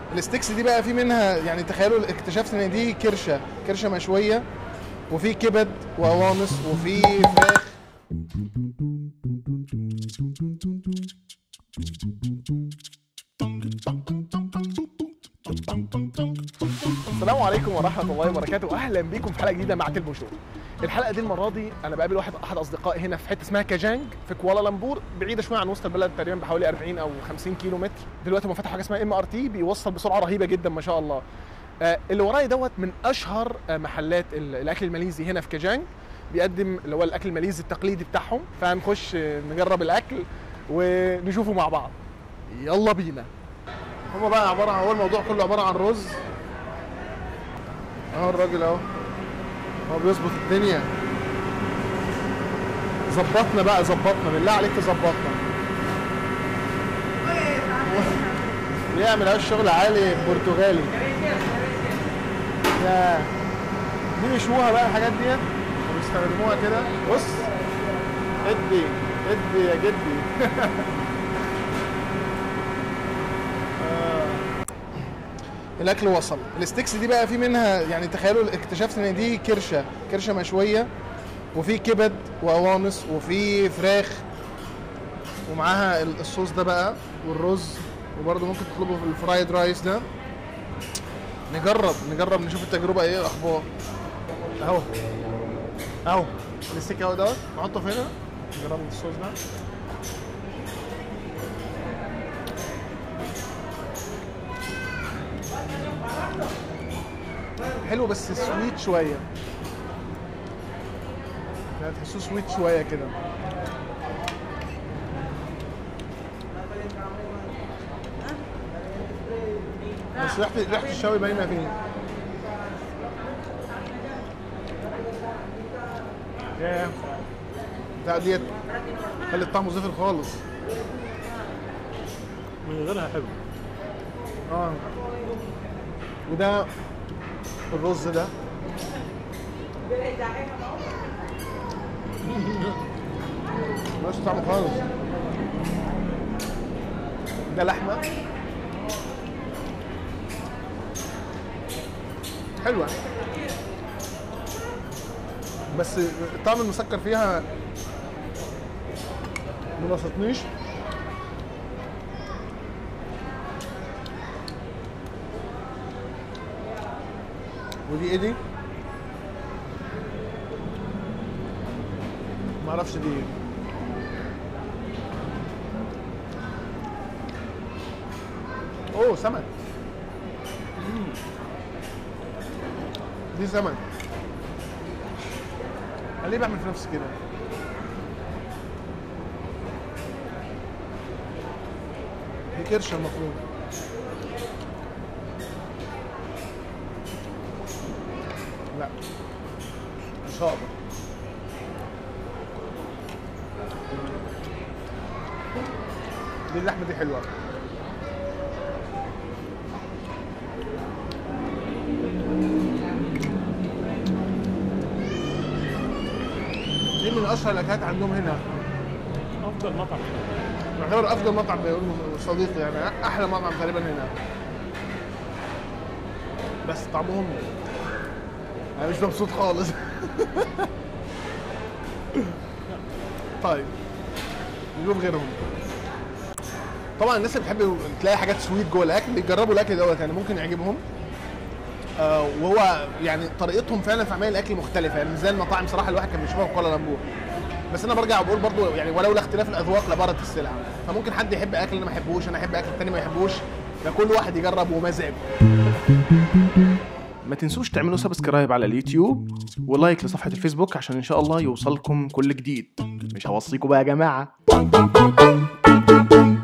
الستيكس دي بقى في منها يعني تخيلوا اكتشفت ان دي كرشه مشويه، وفي كبد وقوانص وفي فراخ. السلام عليكم ورحمه الله وبركاته، اهلا بيكم في حلقه جديده مع تلبو شو. الحلقه دي المره دي انا بقابل احد اصدقائي هنا في حته اسمها كاجانج في كوالالمبور، بعيده شويه عن وسط البلد تقريبا بحوالي 40 او 50 كيلو متر. دلوقتي هم فتحوا حاجه اسمها MRT بيوصل بسرعه رهيبه جدا ما شاء الله. اللي ورايا دوت من اشهر محلات الاكل الماليزي هنا في كاجانج، بيقدم اللي هو الاكل الماليزي التقليدي بتاعهم. فهنخش نجرب الاكل ونشوفه مع بعض، يلا بينا. هما بقى عباره عن، هو الموضوع كله عباره عن رز اهو. الراجل اهو هو بيظبط الدنيا. ظبطنا بقى، ظبطنا بالله عليك تظبطنا. بيعمل اهو الشغل عالي برتغالي. يا دي بيشوها بقى الحاجات ديت وبيستخدموها كده. بص ادي ادي يا جدي. الاكل وصل. الستيكس دي بقى في منها يعني تخيلوا اكتشفت ان دي كرشه مشويه، وفي كبد وقوانص وفي فراخ، ومعاها الصوص ده بقى والرز، وبرده ممكن تطلبوا في الفرايد رايس ده. نجرب نشوف التجربه ايه الاخبار. اهو الستيك اهو دوت نحطه هنا. نجرب الصوص ده. حلو بس سويت شويه، يعني تحسوه سويت شويه كده. بس ريحه الشوي باينه فيه. ياه بتاع ديت خلي الطعم زفر خالص. من غيرها حلو. وده الرز ده مش طعمه خالص. ده لحمه حلوه بس الطعم المسكر فيها ما بسطنيش. ودي ايه دي؟ معرفش دي ايه. اوه سمك. دي سمك. انا ليه بعمل في نفسي كده؟ دي كرشه المفروض. لا مش هقدر. دي اللحمه دي حلوه. دي من اشهر الاكلات عندهم هنا. افضل مطعم يعتبر افضل مطعم بيقولوا صديقي، يعني احلى مطعم تقريبا هنا. بس طعمهم انا مش مبسوط خالص. طيب نشوف غيرهم. طبعا الناس اللي بتحب تلاقي حاجات سويت جوه الاكل بيجربوا الاكل دوت، يعني ممكن يعجبهم. وهو يعني طريقتهم فعلا في عمل الاكل مختلفه، يعني زي المطاعم صراحه الواحد كان بيشوفها في كوالالمبور. بس انا برجع وبقول برضو يعني ولولا اختلاف الاذواق لبارت السلع. فممكن حد يحب اكل انا ما احبوش، انا احب اكل الثاني ما يحبوش، فكل واحد يجرب ومزاجه. ما تنسوش تعملوا سبسكرايب على اليوتيوب ولايك لصفحه الفيسبوك عشان ان شاء الله يوصلكم كل جديد. مش هوصيكم بقى يا جماعه.